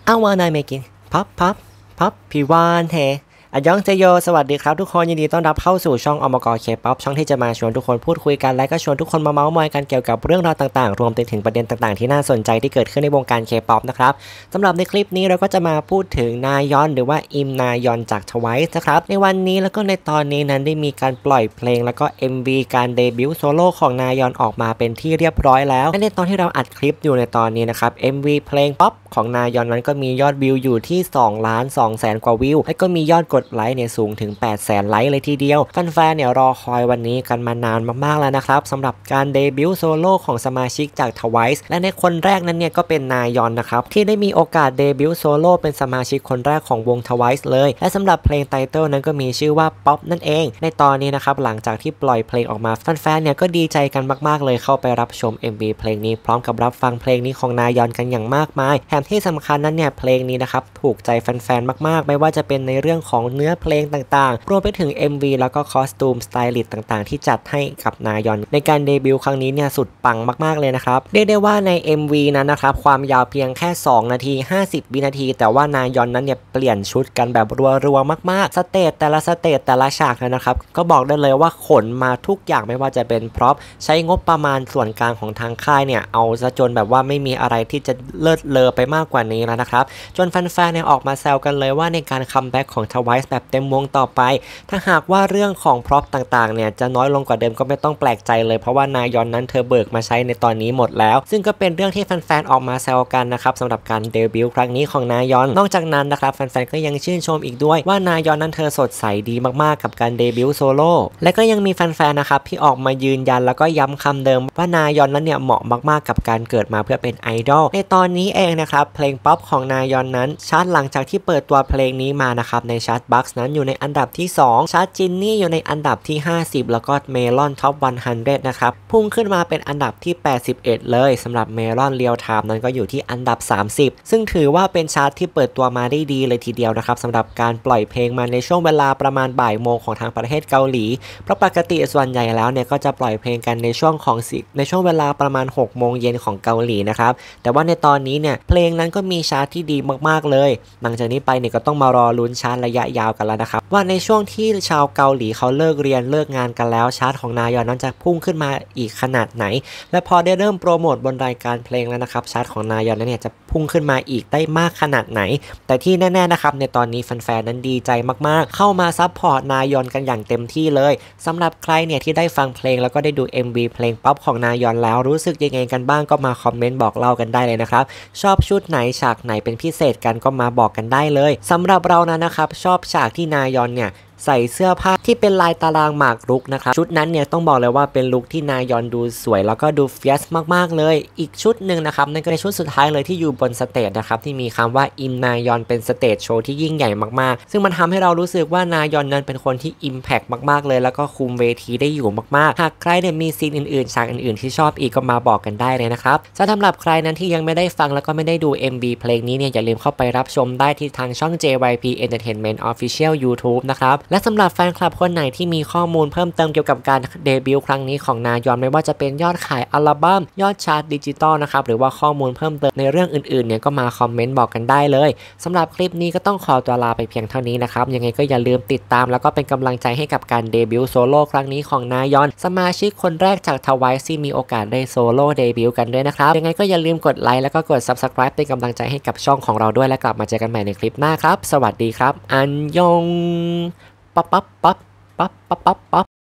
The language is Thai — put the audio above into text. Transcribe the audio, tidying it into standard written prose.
I wanna make it pop pop pop พี่วานเฮอันยองเจโยสวัสดีครับทุกคนยินดีต้อนรับเข้าสู่ช่องอมกเคป๊อปช่องที่จะมาชวนทุกคนพูดคุยกันและก็ชวนทุกคนมาเมาส์มอยกันเกี่ยวกับเรื่องราวต่างๆรวมไปถึงประเด็นต่างๆที่น่าสนใจที่เกิดขึ้นในวงการเคป๊อปนะครับสำหรับในคลิปนี้เราก็จะมาพูดถึงนายอนหรือว่าอิมนายอนจากทวายส์นะครับในวันนี้แล้วก็ในตอนนี้นั้นได้มีการปล่อยเพลงแล้วก็ MV การเดบิวต์โซโล่ของนายอนออกมาเป็นที่เรียบร้อยแล้วและในตอนที่เราอัดคลิปอยู่ในตอนนี้นะครับ MV เพลงป๊อปของนายอนนั้นก็มียอดวิวอยู่ที่2,200,000 กว่าวิวและก็มียอดกดไลค์เนี่ยสูงถึง 800,000 ไลค์เลยทีเดียวแฟนๆเนี่ยรอคอยวันนี้กันมานานมากๆแล้วนะครับสำหรับการเดบิวต์โซโล่ของสมาชิกจากทวายส์และในคนแรกนั้นเนี่ยก็เป็นนายอนนะครับที่ได้มีโอกาสเดบิวต์โซโล่เป็นสมาชิกคนแรกของวงทวายส์เลยและสำหรับเพลงไตเติลนั้นก็มีชื่อว่าป๊อปนั่นเองในตอนนี้นะครับหลังจากที่ปล่อยเพลงออกมาแฟนๆเนี่ยก็ดีใจกันมากๆเลยเข้าไปรับชม MV เพลงนี้พร้อมกับรับฟังเพลงนี้ของนายอนกันอย่างมากมายแถมที่สำคัญนั้นเนี่ยเพลงนี้นะครับถูกใจแฟนๆมากๆไม่ว่าจะเป็นในเรื่องของเนื้อเพลงต่างๆรวมไปถึง MV แล้วก็คอสตูมสไตลิสต์ต่างๆที่จัดให้กับนายอนในการเดบิวต์ครั้งนี้เนี่ยสุดปังมากๆเลยนะครับเรียกได้ว่าใน MV นั้นนะครับความยาวเพียงแค่2 นาที 50 วินาทีแต่ว่านายอนนั้นเนี่ยเปลี่ยนชุดกันแบบรัวๆมากๆสเตจแต่ละสเตจแต่ละฉากนะครับก็บอกได้เลยว่าขนมาทุกอย่างไม่ว่าจะเป็นพร็อพใช้งบประมาณส่วนกลางของทางค่ายเนี่ยเอาซะจนแบบว่าไม่มีอะไรที่จะเลิศเลอไปมากกว่านี้แล้วนะครับจนแฟนๆเนี่ยออกมาแซวกันเลยว่าในการคัมแบ็กของทวายส์แบบเต็มวงต่อไปถ้าหากว่าเรื่องของพร็อพต่างๆเนี่ยจะน้อยลงกว่าเดิมก็ไม่ต้องแปลกใจเลยเพราะว่านายอนนั้นเธอเบิกมาใช้ในตอนนี้หมดแล้วซึ่งก็เป็นเรื่องที่แฟนๆออกมาแซวกันนะครับสำหรับการเดบิวต์ครั้งนี้ของนายอนนอกจากนั้นนะครับแฟนๆก็ยังชื่นชมอีกด้วยว่านายอนนั้นเธอสดใสดีมากๆกับการเดบิวต์โซโล่และก็ยังมีแฟนๆนะครับที่ออกมายืนยันแล้วก็ย้ำคำเดิมว่านายอนนั้นเนี่ยเหมาะมากๆกับการเกิดมาเพื่อเป็นไอดอลในตอนนี้เองนะครับเพลงป๊อปของนายอนนั้นชาร์ตหลังจากที่เปิดตัวเพลงนี้มานะครับในชาร์ตบัคส์นั้นอยู่ในอันดับที่2ชาร์ตจินนี่อยู่ในอันดับที่50แล้วก็เมลอนท็อป100นะครับพุ่งขึ้นมาเป็นอันดับที่81เลยสำหรับเมลอนเรียลไทม์นั้นก็อยู่ที่อันดับ30ซึ่งถือว่าเป็นชาร์ตที่เปิดตัวมาได้ดีเลยทีเดียวนะครับสำหรับการปล่อยเพลงมาในช่วงเวลาประมาณบ่ายโมงของทางประเทศเกาหลีเพราะปกติส่วนใหญ่แล้วเนี่ยก็จะปล่อยเพลงกันในช่วงเวลาประมาณ6 โมงเย็นของเกาหลีนะครับแต่ว่าในตอนนี้เนี่ยเพลงนั้นก็มีชาร์ตที่ดีมากๆเลยหลังจากนี้ไปเนี่ยก็ต้องมารอลุ้นชาร์ตระยะยาวกันแล้วนะครับว่าในช่วงที่ชาวเกาหลีเขาเลิกเรียนเลิกงานกันแล้วชาร์ตของนายอนนั้นจะพุ่งขึ้นมาอีกขนาดไหนและพอได้เริ่มโปรโมทบนรายการเพลงแล้วนะครับชาร์ตของนายอนนั้นเนี่ยจะพุ่งขึ้นมาอีกได้มากขนาดไหนแต่ที่แน่ๆนะครับในตอนนี้แฟนๆนั้นดีใจมากๆเข้ามาซัพพอร์ตนายอนกันอย่างเต็มที่เลยสำหรับใครเนี่ยที่ได้ฟังเพลงแล้วก็ได้ดู MV เพลงป๊อปของนายอนแล้วรู้สึกยังไงกันบ้างก็มาคอมเมนต์บอกเล่ากันได้เลยนะครับชอบชุดไหนฉากไหนเป็นพิเศษกันก็มาบอกกันได้เลยสำหรับเรานะครับชอบฉากที่นายอนเนี่ยใส่เสื้อผ้าที่เป็นลายตารางหมากรุกนะครับชุดนั้นเนี่ยต้องบอกเลยว่าเป็นลุคที่นายอนดูสวยแล้วก็ดูเฟียสมากๆเลยอีกชุดหนึ่งนะครับนั่นก็เป็นชุดสุดท้ายเลยที่อยู่บนสเตจนะครับที่มีคำว่าอิมนายอนเป็นสเตจโชว์ที่ยิ่งใหญ่มากๆซึ่งมันทำให้เรารู้สึกว่านายอนนั้นเป็นคนที่อิมแพคมากๆเลยแล้วก็คุมเวทีได้อยู่มากๆหากใครเนี่ยมีซีนอื่นๆฉากอื่นๆที่ชอบอีกก็มาบอกกันได้เลยนะครับสำหรับใครนั้นที่ยังไม่ได้ฟังแล้วก็ไม่ได้ดู MV เพลงนี้เนี่ยอย่าลืมเข้าไปรับชมได้ที่ทางช่อง JYP Entertainment Official YouTube นะครับและสำหรับแฟนคลับคนไหนที่มีข้อมูลเพิ่มเติมเกี่ยวกับการเดบิวต์ครั้งนี้ของนายอนไม่ว่าจะเป็นยอดขายอัลบั้มยอดชาร์ตดิจิตอลนะครับหรือว่าข้อมูลเพิ่มเติมในเรื่องอื่นๆเนี่ยก็มาคอมเมนต์บอกกันได้เลยสำหรับคลิปนี้ก็ต้องขอตัวลาไปเพียงเท่านี้นะครับยังไงก็อย่าลืมติดตามแล้วก็เป็นกำลังใจให้กับการเดบิวต์โซโล่ครั้งนี้ของนายอนสมาชิกคนแรกจากทวายส์ที่มีโอกาสได้โซโล่เดบิวต์กันด้วยนะครับยังไงก็อย่าลืมกดไลค์แล้วก็กด Subscribe เป็นกำลังใจให้กับช่องของเราด้วยและกลับมาเจอกันใหม่ในคลิปหน้าครับสวัสดีครับอันยองป๊อปป๊อปป๊อปป๊อปป๊อปป๊อป